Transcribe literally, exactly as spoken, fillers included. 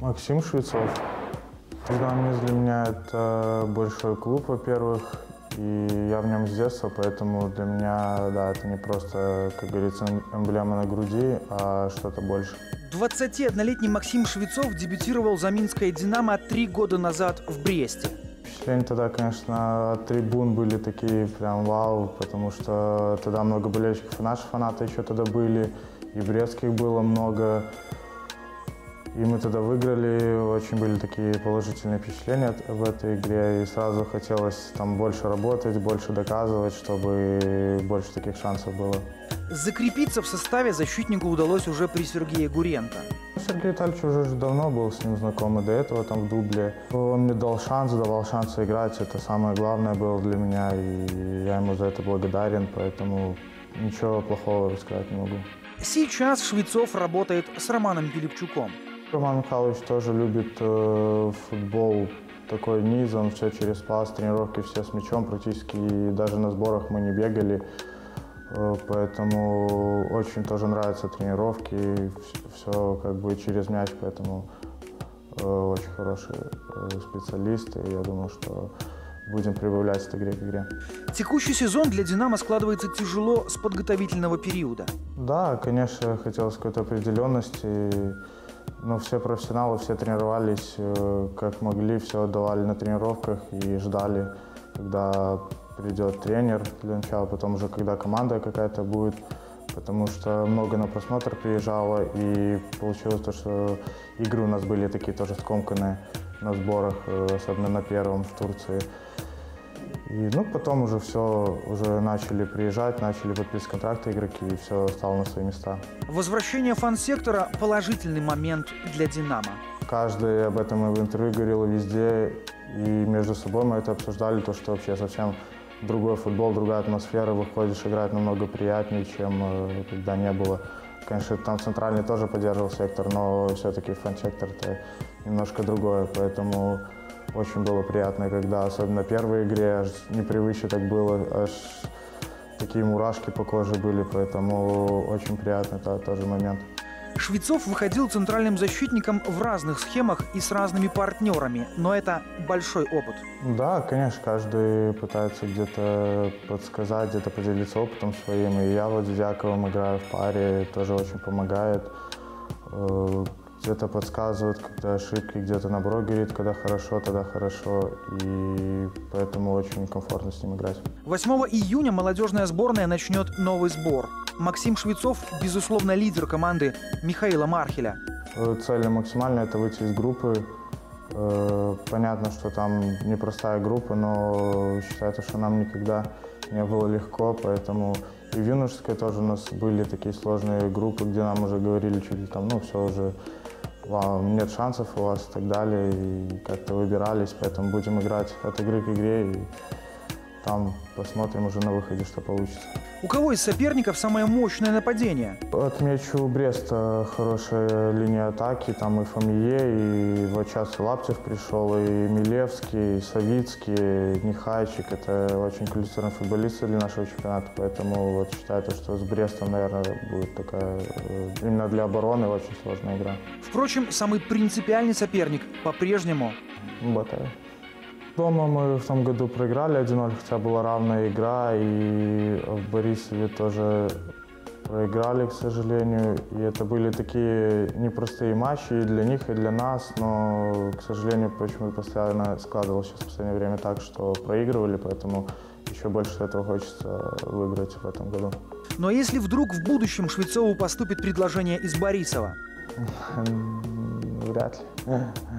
Максим Швецов. Динамис для меня это большой клуб, во-первых, и я в нем с детства, поэтому для меня, да, это не просто, как говорится, эмблема на груди, а что-то больше. двадцатиоднолетний Максим Швецов дебютировал за минское «Динамо» три года назад в Бресте. Впечатления тогда, конечно, от трибун были такие прям вау, потому что тогда много болельщиков, и наши фанаты еще тогда были, и брестских было много. И мы тогда выиграли, очень были такие положительные впечатления об этой игре, и сразу хотелось там больше работать, больше доказывать, чтобы больше таких шансов было. Закрепиться в составе защитнику удалось уже при Сергее Гуренко. Сергей Витальевич уже давно был с ним знаком, и до этого там в дубле. Он мне дал шанс, давал шанс играть, это самое главное было для меня, и я ему за это благодарен, поэтому ничего плохого сказать не могу. Сейчас Швецов работает с Романом Пилипчуком. Роман Михайлович тоже любит э, футбол такой низом, все через пас, тренировки все с мячом практически, и даже на сборах мы не бегали, э, поэтому очень тоже нравятся тренировки, все как бы через мяч, поэтому э, очень хороший э, специалист, и я думаю, что будем прибавлять с игры к игре. Текущий сезон для «Динамо» складывается тяжело с подготовительного периода. Да, конечно, хотелось какой-то определенности. Но все профессионалы, все тренировались как могли, все отдавали на тренировках и ждали, когда придет тренер для начала, потом уже когда команда какая-то будет, потому что много на просмотр приезжало, и получилось то, что игры у нас были такие тоже скомканные на сборах, особенно на первом в Турции. И, ну, потом уже все, уже начали приезжать, начали подписывать контракты игроки, и все стало на свои места. Возвращение фан-сектора – положительный момент для «Динамо». Каждый об этом и в интервью говорил, везде, и между собой мы это обсуждали, то, что вообще совсем другой футбол, другая атмосфера, выходишь играть намного приятнее, чем когда не было. Конечно, там центральный тоже поддерживал сектор, но все-таки фан-сектор – это немножко другое, поэтому очень было приятно, когда, особенно в первой игре, аж непривычно так было, аж такие мурашки по коже были, поэтому очень приятный это тоже момент. Швецов выходил центральным защитником в разных схемах и с разными партнерами, но это большой опыт. Да, конечно, каждый пытается где-то подсказать, где-то поделиться опытом своим. И я вот с Дьяковым играю в паре, тоже очень помогает. Где-то подсказывает, когда ошибки, где-то наоборот говорит, когда хорошо, тогда хорошо. И поэтому очень комфортно с ним играть. восьмого июня молодежная сборная начнет новый сбор. Максим Швецов, безусловно, лидер команды Михаила Мархеля. Цель максимальная – это выйти из группы. Понятно, что там непростая группа, но считаю, что нам никогда не было легко, поэтому и в юношеской тоже у нас были такие сложные группы, где нам уже говорили чуть ли там, ну все уже, вам нет шансов у вас и так далее, и как-то выбирались, поэтому будем играть от игры к игре, и там посмотрим уже на выходе, что получится. У кого из соперников самое мощное нападение? Отмечу Брест, хорошая линия атаки, там и Фомье, и вот сейчас Лаптев пришел, и Милевский, и Савицкий, и Нехайчик. Это очень квалифицированные футболисты для нашего чемпионата, поэтому вот считаю, что с Брестом, наверное, будет такая именно для обороны очень сложная игра. Впрочем, самый принципиальный соперник по-прежнему Батарея. Дома мы в том году проиграли один ноль, хотя была равная игра, и в Борисове тоже проиграли, к сожалению. И это были такие непростые матчи и для них, и для нас, но, к сожалению, почему-то постоянно складывалось сейчас в последнее время так, что проигрывали, поэтому еще больше этого хочется выиграть в этом году. Но если вдруг в будущем Швецову поступит предложение из Борисова? Вряд ли.